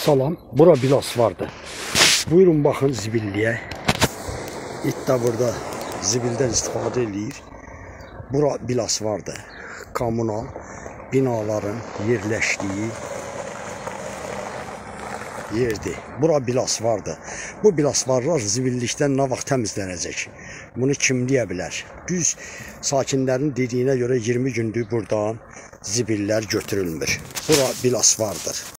Salam, bura bilas vardı. Buyurun baxın zibilliyə. İt də burada zibildən istifadə edir. Bura bilas vardı. Kommunal binaların yerləşdiyi yerdir. Bura bilas vardı. Bu bilasvarlar zibillikdən nə vaxt təmizlənəcək? Bunu kim deyə bilər? Düz sakinlərin dediyinə görə 20 gündür buradan zibillər götürülmür. Bura bilas vardır.